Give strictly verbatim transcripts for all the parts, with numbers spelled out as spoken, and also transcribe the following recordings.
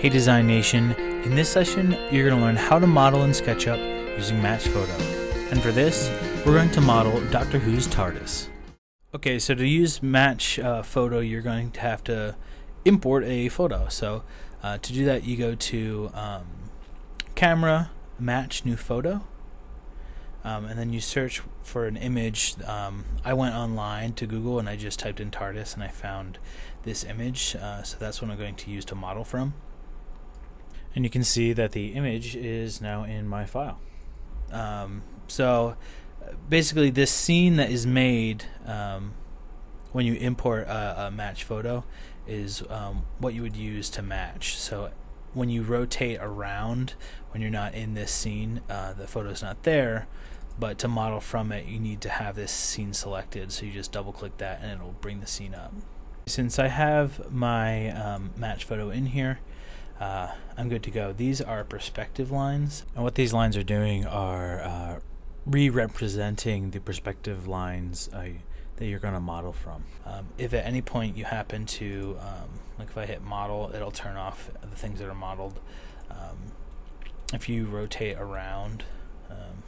Hey Design Nation, in this session you're going to learn how to model in Sketchup using Match Photo. And for this, we're going to model Doctor Who's Tardis. Okay, so to use Match uh, Photo, you're going to have to import a photo. So uh, to do that, you go to um, Camera, Match, New Photo, um, and then you search for an image. Um, I went online to Google and I just typed in Tardis and I found this image, uh, so that's what I'm going to use to model from. And you can see that the image is now in my file. Um, so basically this scene that is made um, when you import a, a match photo is um, what you would use to match. So when you rotate around, when you're not in this scene, uh, the photo's not there, but to model from it you need to have this scene selected, so you just double click that and it'll bring the scene up. Since I have my um, match photo in here, Uh, I'm good to go. These are perspective lines, and what these lines are doing are uh, re-representing the perspective lines uh, that you're going to model from. Um, if at any point you happen to, um, like if I hit model, it'll turn off the things that are modeled. Um, if you rotate around, um,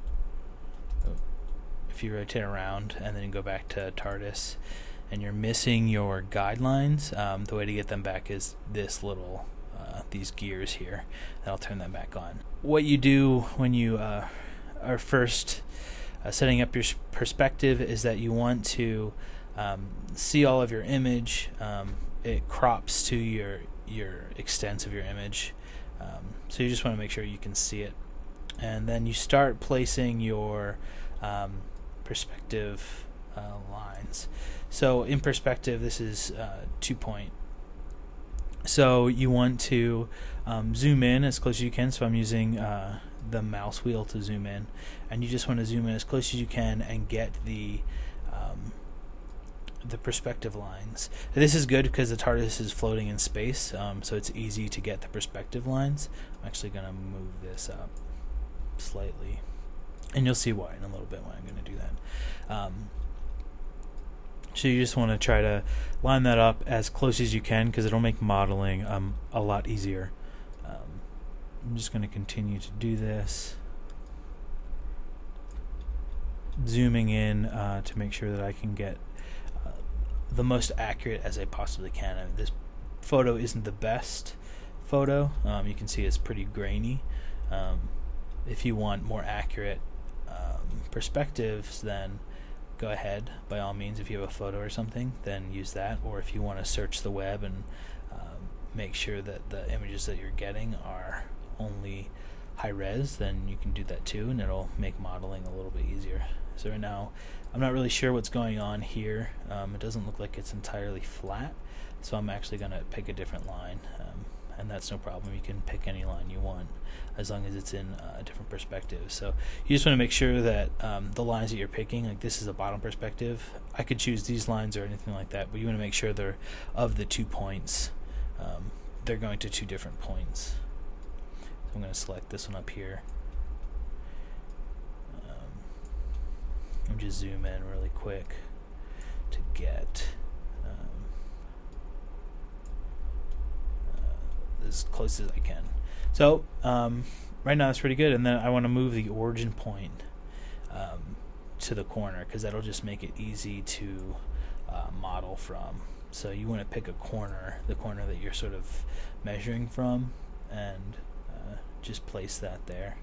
if you rotate around and then you go back to Tardis, and you're missing your guidelines, um, the way to get them back is this little Uh, these gears here, and I'll turn them back on. What you do when you uh, are first uh, setting up your perspective is that you want to um, see all of your image. Um, it crops to your your extents of your image, um, so you just want to make sure you can see it, and then you start placing your um, perspective uh, lines. So in perspective, this is uh, two point. So you want to um, zoom in as close as you can. So I'm using uh, the mouse wheel to zoom in, and you just want to zoom in as close as you can and get the um, the perspective lines. This is good because the TARDIS is floating in space, um, so it's easy to get the perspective lines. I'm actually going to move this up slightly, and you'll see why in a little bit when I'm going to do that. Um, So you just want to try to line that up as close as you can, because it'll make modeling um, a lot easier. Um, I'm just going to continue to do this, zooming in uh, to make sure that I can get uh, the most accurate as I possibly can. I mean, this photo isn't the best photo. Um, you can see it's pretty grainy. Um, if you want more accurate um, perspectives, then go ahead, by all means. If you have a photo or something, then use that. Or if you want to search the web and um, make sure that the images that you're getting are only high res, then you can do that too, and it'll make modeling a little bit easier. So right now I'm not really sure what's going on here. Um, it doesn't look like it's entirely flat, so I'm actually going to pick a different line, um, and that's no problem. You can pick any line you want as long as it's in uh, a different perspective. So you just want to make sure that um, the lines that you're picking, like this is a bottom perspective, I could choose these lines or anything like that, but you want to make sure they're of the two points. Um, they're going to two different points. So I'm going to select this one up here. Um, and just zoom in really quick to get um, uh, as close as I can. So um, right now that's pretty good, and then I want to move the origin point um, to the corner, because that'll just make it easy to uh, model from. So you want to pick a corner, the corner that you're sort of measuring from, and uh, just place that there.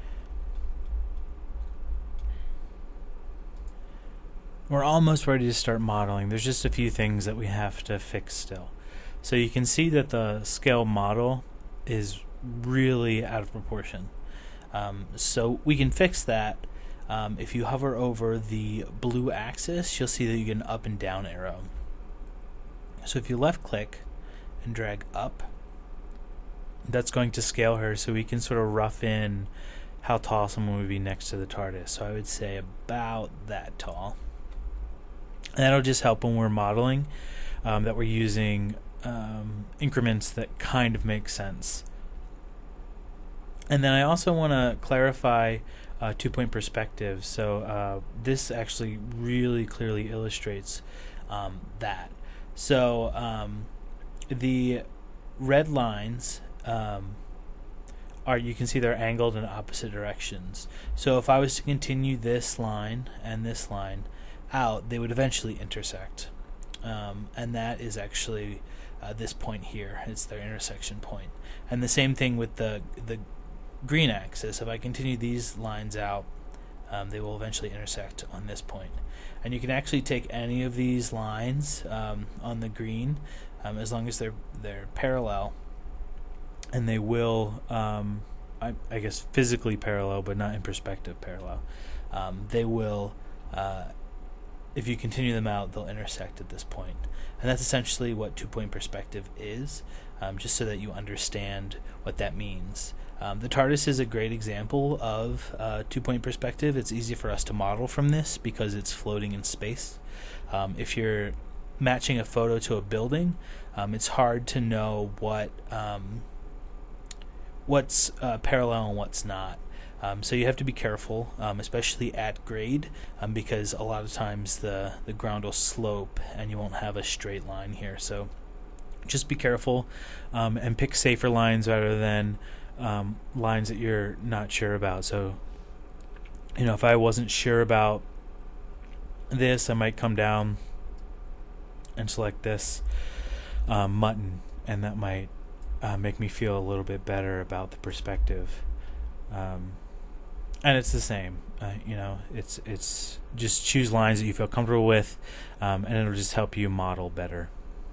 We're almost ready to start modeling. There's just a few things that we have to fix still. So you can see that the scale model is really out of proportion. Um, so we can fix that. Um, if you hover over the blue axis, you'll see that you get an up and down arrow. So if you left click and drag up, that's going to scale her, so we can sort of rough in how tall someone would be next to the TARDIS. So I would say about that tall. And that'll just help when we're modeling, um, that we're using um, increments that kind of make sense. And then I also want to clarify uh, two-point perspective. So uh, this actually really clearly illustrates um, that. So um, the red lines um, are, you can see they're angled in opposite directions. So if I was to continue this line and this line out, they would eventually intersect. Um, and that is actually uh, this point here. It's their intersection point. And the same thing with the the green axis. If I continue these lines out, um, they will eventually intersect on this point. And you can actually take any of these lines um, on the green, um, as long as they're they're parallel, and they will, um, I, I guess, physically parallel, but not in perspective parallel. Um, they will, uh, if you continue them out, they'll intersect at this point. And that's essentially what two-point perspective is, um, just so that you understand what that means. Um, the Tardis is a great example of uh, two-point perspective. It's easy for us to model from this because it's floating in space. Um, if you're matching a photo to a building, um, it's hard to know what um, what's uh, parallel and what's not. Um, so you have to be careful, um, especially at grade, um, because a lot of times the, the ground will slope and you won't have a straight line here. So just be careful um, and pick safer lines rather than um, lines that you're not sure about. So, you know, if I wasn't sure about this, I might come down and select this um, mutton, and that might uh, make me feel a little bit better about the perspective. Um, and it's the same, uh, you know, it's it's just choose lines that you feel comfortable with, um, and it'll just help you model better.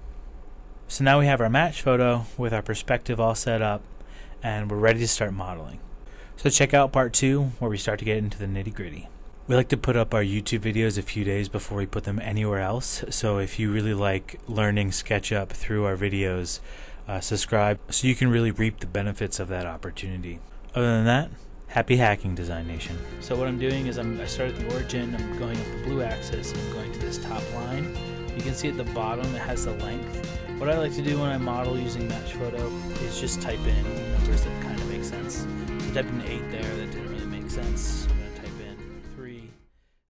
So now we have our match photo with our perspective all set up, and we're ready to start modeling. So check out part two, where we start to get into the nitty-gritty. We like to put up our YouTube videos a few days before we put them anywhere else, so if you really like learning SketchUp through our videos, uh, subscribe so you can really reap the benefits of that opportunity. Other than that, happy hacking, Design Nation. So what I'm doing is I'm, I start at the origin, I'm going up the blue axis, I'm going to this top line. You can see at the bottom it has the length. What I like to do when I model using Match Photo is just type in numbers that kind of make sense. So type in eight there, that didn't